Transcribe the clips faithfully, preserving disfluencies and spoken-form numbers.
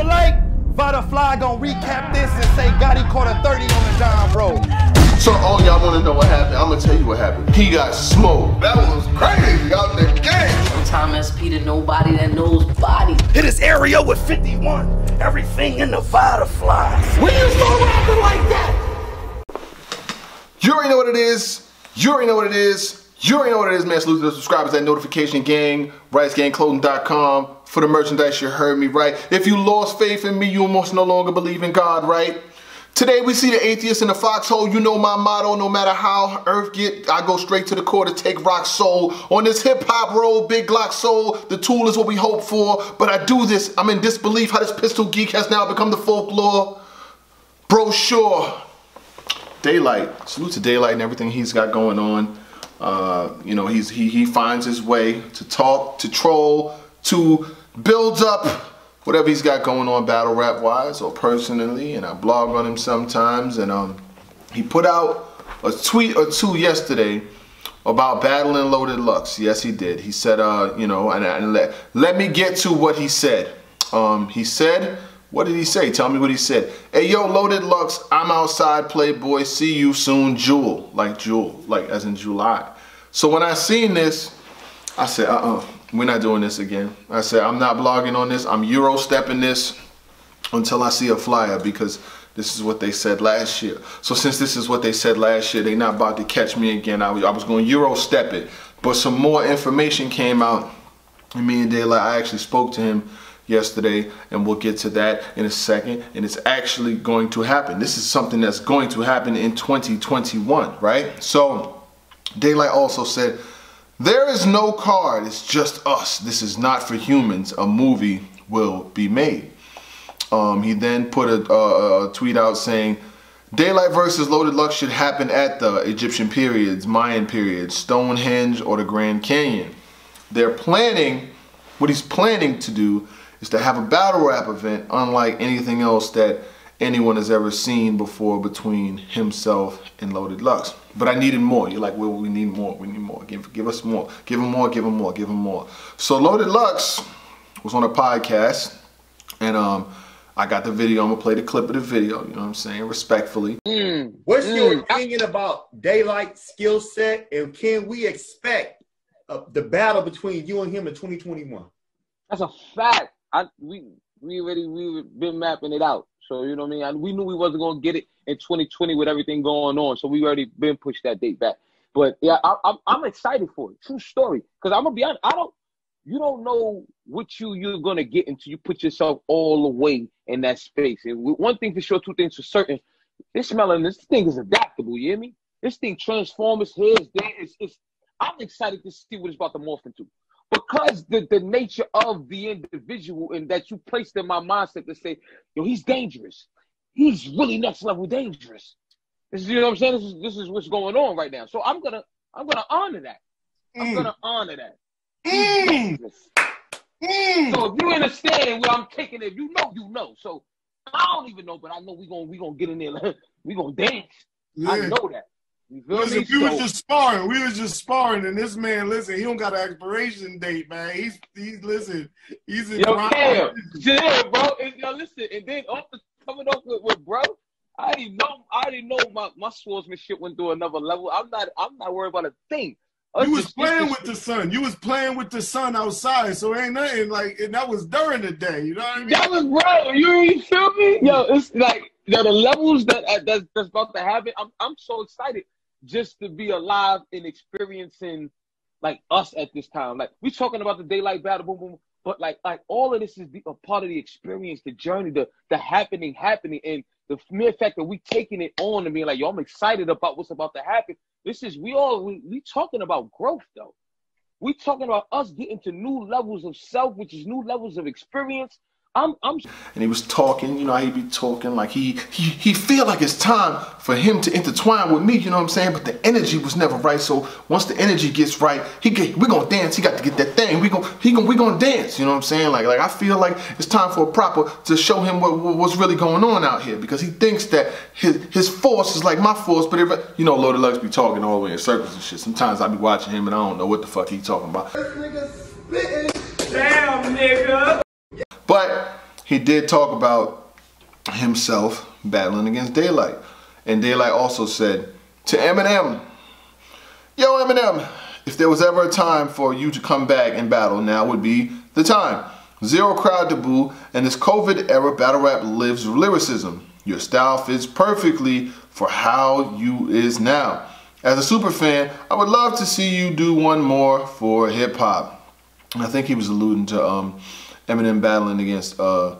don't like, Vada gonna recap this and say Gotti caught a thirty on the John Road. So all y'all wanna know what happened, I'm gonna tell you what happened. He got smoked. That was crazy out the game. Sometimes S P to nobody that knows body. Hit his area with fifty-one. Everything in the Vada flies. When you start rapping like that? You already know what it is. You already know what it is. You already know what it is, man. Salute to the subscribers at Notification Gang, Rice Gang Clothing dot com. For the merchandise, you heard me right. If you lost faith in me, you must no longer believe in God, right? Today we see the atheist in the foxhole. You know my motto, no matter how earth get, I go straight to the core to take rock soul. On this hip hop road, big Glock soul, the tool is what we hope for. But I do this, I'm in disbelief how this pistol geek has now become the folklore. Brochure. Daylight, salute to Daylight and everything he's got going on. Uh, you know, he's he, he finds his way to talk, to troll, to build up whatever he's got going on battle rap wise or personally, and I blog on him sometimes. And um, he put out a tweet or two yesterday about battling Loaded Lux. Yes, he did. He said, uh, you know, and, and let, let me get to what he said. Um, he said, what did he say? Tell me what he said. Hey, yo, Loaded Lux, I'm outside, Playboy. See you soon, Jewel. Like Jewel, like as in July. So when I seen this, I said, uh-uh. We're not doing this again. I said, I'm not blogging on this. I'm Euro stepping this until I see a flyer, because this is what they said last year. So since this is what they said last year, they not about to catch me again. I was, I was going to Euro step it. But some more information came out. And me and Daylight, I actually spoke to him yesterday, and we'll get to that in a second. And it's actually going to happen. This is something that's going to happen in twenty twenty-one, right? So Daylight also said, there is no card, it's just us. This is not for humans. A movie will be made. Um, he then put a, a, a tweet out saying, Daylight versus Loaded Lux should happen at the Egyptian pyramids, Mayan periods, Stonehenge, or the Grand Canyon. They're planning, what he's planning to do is to have a battle rap event unlike anything else that anyone has ever seen before between himself and Loaded Lux. But I needed more. You're like, well, we need more. We need more. Give, give us more. Give him more. Give him more. Give him more. So Loaded Lux was on a podcast, and um, I got the video. I'm gonna play the clip of the video. You know what I'm saying? Respectfully. Mm, What's mm, your opinion about Daylight's skill set, and can we expect uh, the battle between you and him in twenty twenty-one? That's a fact. I we we already we been mapping it out. So, you know what I mean? And we knew we wasn't going to get it in twenty twenty with everything going on. So we already been pushed that date back. But yeah, I, I'm, I'm excited for it. True story. Because I'm going to be honest, I don't, you don't know what you, you're going to get until you put yourself all the way in that space. And one thing for sure, two things for certain, this melanin, this thing is adaptable, you hear me? This thing transforms, here's there. It's, it's, I'm excited to see what it's about to morph into. Because the, the nature of the individual, and that you placed in my mindset to say, yo, he's dangerous. He's really next level dangerous. This is, you know what I'm saying? This is this is what's going on right now. So I'm gonna I'm gonna honor that. I'm mm. gonna honor that. Mm. Mm. So if you understand where I'm taking it, you know, you know. So I don't even know, but I know we gonna we gonna get in there. We gonna dance. Yeah. I know that. Listen, we was just sparring. We was just sparring, and this man, listen, he don't got an expiration date, man. He's he's listen, he's in. Yo, Cam, chill, bro. And, yo, listen, and then off the, coming off with, with bro, I already know, I already know my my swordsmanship went to another level. I'm not, I'm not worried about a thing. You was playing with the sun. You was playing with the sun outside, so ain't nothing like, and that was during the day. You know what I mean? That was bro. You, you feel me? Yo, it's like yo, the levels that uh, that's, that's about to happen. I'm I'm so excited. Just to be alive and experiencing like us at this time. Like we talking about the Daylight battle, boom, boom, but like like all of this is the, a part of the experience, the journey, the the happening, happening, and the mere fact that we taking it on and being like, yo, I'm excited about what's about to happen. This is we all we, we talking about growth though. We talking about us getting to new levels of self, which is new levels of experience. I'm, I'm. And he was talking, you know how he be talking, like he, he, he feel like it's time for him to intertwine with me, you know what I'm saying? But the energy was never right. So once the energy gets right, he get, we gonna dance. He got to get that thing. We gonna, he gonna, we gonna dance. You know what I'm saying? Like, like I feel like it's time for a proper to show him what, what's really going on out here, because he thinks that his, his force is like my force. But if, you know, Loaded Lux be talking all the way in circles and shit. Sometimes I be watching him and I don't know what the fuck he talking about. Damn, nigga. But he did talk about himself battling against Daylight. And Daylight also said to Eminem, yo Eminem, if there was ever a time for you to come back and battle, now would be the time. Zero crowd to boo, and this COVID era battle rap lives lyricism. Your style fits perfectly for how you is now. As a super fan, I would love to see you do one more for hip hop. I think he was alluding to um, Eminem battling against uh,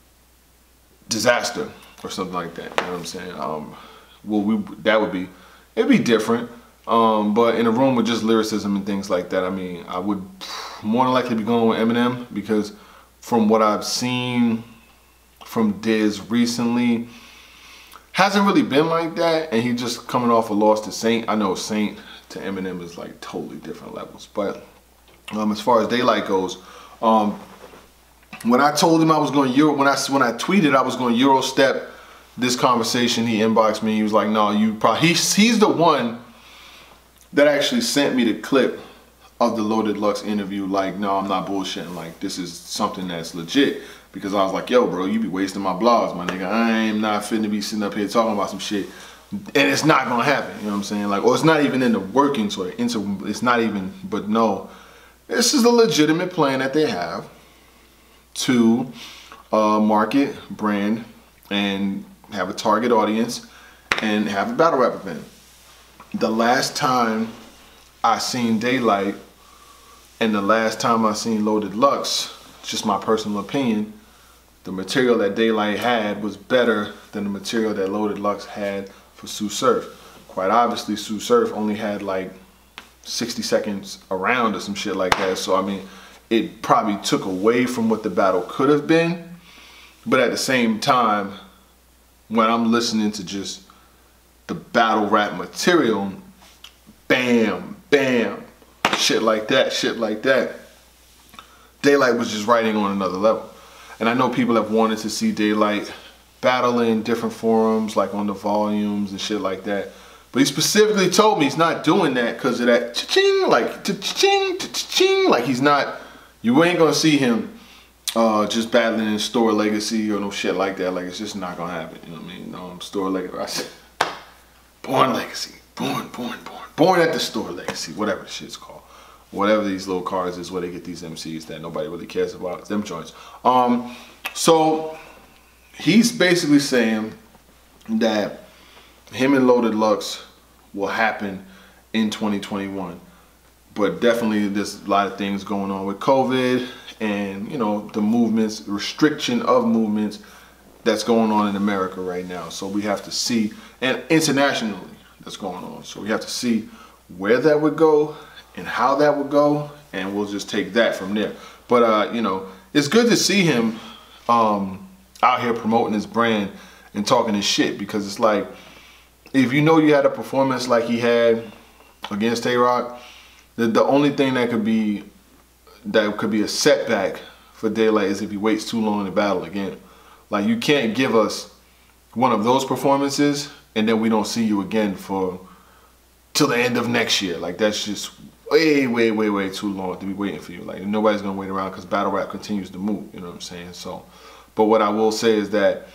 Disaster or something like that. You know what I'm saying? Um, well, we that would be it'd be different. Um, but in a room with just lyricism and things like that, I mean, I would more than likely be going with Eminem because from what I've seen from Diz recently, hasn't really been like that, and he just coming off a loss to Saint. I know Saint to Eminem is like totally different levels, but um, as far as Daylight goes, um, when I told him I was going Euro, when I when I tweeted I was going Euro step this conversation, he inboxed me. He was like, "No, you probably." He's he's the one that actually sent me the clip of the Loaded Lux interview. Like, no, I'm not bullshitting. Like, this is something that's legit. Because I was like, yo, bro, you be wasting my blogs, my nigga. I am not finna be sitting up here talking about some shit, and it's not gonna happen. You know what I'm saying? Like, or it's not even in the workings, or into. It's not even. But no, this is a legitimate plan that they have to uh, market, brand, and have a target audience, and have a battle rap event. The last time I seen Daylight, and the last time I seen Loaded Lux, just my personal opinion, the material that Daylight had was better than the material that Loaded Lux had for Sue Surf. Quite obviously, Sue Surf only had like sixty seconds around or some shit like that. So, I mean, it probably took away from what the battle could have been. But at the same time, when I'm listening to just the battle rap material, bam, bam, shit like that, shit like that, Daylight was just writing on another level. And I know people have wanted to see Daylight battle in different forums, like on the volumes and shit like that. But he specifically told me he's not doing that because of that cha-ching, like cha-ching, cha-ching. Like he's not, you ain't gonna see him uh, just battling in Store Legacy or no shit like that. Like it's just not gonna happen. You know what I mean? Um, Store Legacy, I said, Born Legacy, born, born, born, born at the Store Legacy, whatever the shit's called. Whatever these little cards is where they get these M Cs that nobody really cares about, them joints. Um, so he's basically saying that him and Loaded Lux will happen in twenty twenty-one. But definitely there's a lot of things going on with COVID and, you know, the movements, restriction of movements that's going on in America right now. So we have to see, and internationally that's going on. So we have to see where that would go and how that would go, and we'll just take that from there. But uh, you know, it's good to see him um, out here promoting his brand and talking his shit, because it's like, if you know you had a performance like he had against A-Rock, the, the only thing that could be that could be a setback for Daylight is if he waits too long to battle again. Like, you can't give us one of those performances and then we don't see you again for till the end of next year. Like, that's just way, way, way, way too long to be waiting for you. Like, nobody's gonna wait around because battle rap continues to move, you know what I'm saying? So, but what I will say is that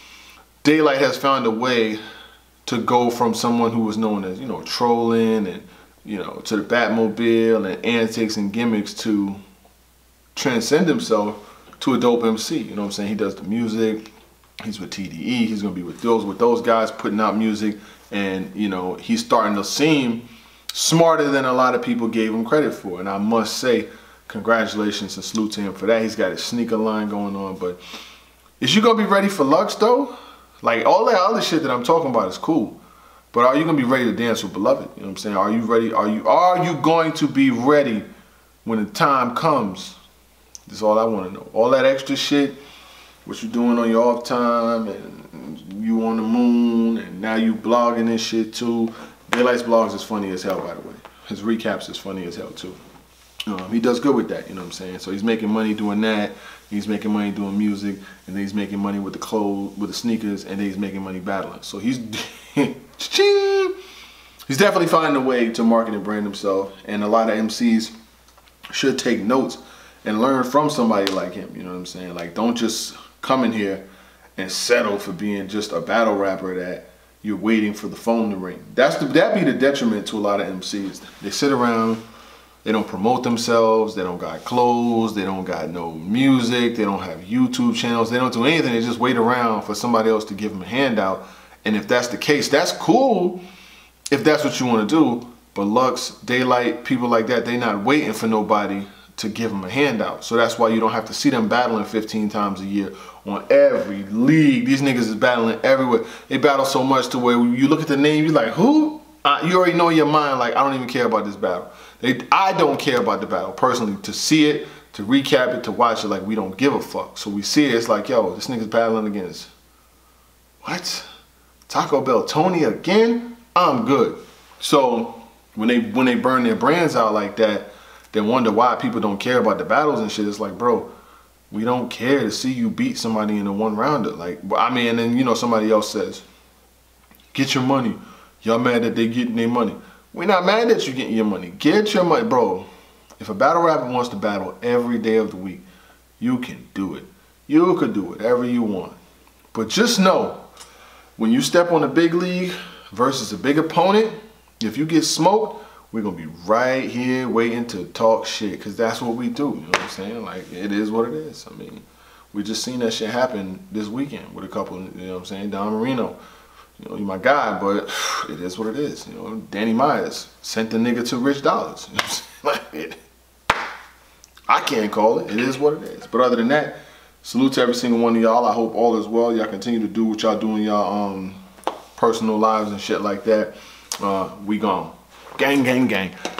Daylight has found a way to go from someone who was known as, you know, trolling and, you know, to the Batmobile and antics and gimmicks to transcend himself to a dope M C. You know what I'm saying? He does the music. He's with T D E. He's gonna be with those with those guys putting out music, and you know, he's starting to seem smarter than a lot of people gave him credit for. And I must say, congratulations and salute to him for that. He's got his sneaker line going on. But is you gonna be ready for Lux though? Like, all that other shit that I'm talking about is cool, but are you gonna be ready to dance with Beloved? You know what I'm saying? Are you ready? Are you are you going to be ready when the time comes? That's all I want to know. All that extra shit, what you doing on your off time, and you on the moon, and now you blogging and shit too. Daylight's blogs is funny as hell, by the way. His recaps is funny as hell too. Um, he does good with that, you know what I'm saying? So he's making money doing that. He's making money doing music, and then he's making money with the clothes, with the sneakers, and then he's making money battling. So he's he's definitely finding a way to market and brand himself, and a lot of M Cs should take notes and learn from somebody like him, you know what I'm saying? Like, don't just come in here and settle for being just a battle rapper that you're waiting for the phone to ring. That's the, that'd be the detriment to a lot of M Cs. They sit around, they don't promote themselves, they don't got clothes, they don't got no music, they don't have YouTube channels, they don't do anything, they just wait around for somebody else to give them a handout. And if that's the case, that's cool if that's what you want to do. But Lux, Daylight, people like that, they not waiting for nobody to give them a handout. So that's why you don't have to see them battling fifteen times a year on every league. These niggas is battling everywhere. They battle so much to where you look at the name, you're like, who? Uh, you already know in your mind, like, I don't even care about this battle. They, I don't care about the battle, personally. To see it, to recap it, to watch it, like, we don't give a fuck. So we see it, it's like, yo, this nigga's battling against, what? Taco Bell Tony again? I'm good. So when they when they burn their brands out like that, they wonder why people don't care about the battles and shit. It's like, bro, we don't care to see you beat somebody in a one rounder. Like, I mean, and then, you know, somebody else says, get your money. Y'all mad that they getting their money. We're not mad that you getting your money. Get your money, bro. If a battle rapper wants to battle every day of the week, you can do it. You could do whatever you want. But just know, when you step on a big league versus a big opponent, if you get smoked, we're going to be right here waiting to talk shit, because that's what we do. You know what I'm saying? Like, it is what it is. I mean, we just seen that shit happen this weekend with a couple, you know what I'm saying? Don Marino, you know, you're my guy, but it is what it is. You know, Danny Myers sent the nigga to Rich Dollars. You know what I'm saying? Like, it, I can't call it. It is what it is. But other than that, salute to every single one of y'all. I hope all is well. Y'all continue to do what y'all do in y'all um, personal lives and shit like that. Uh, we gone. Gang, gang, gang.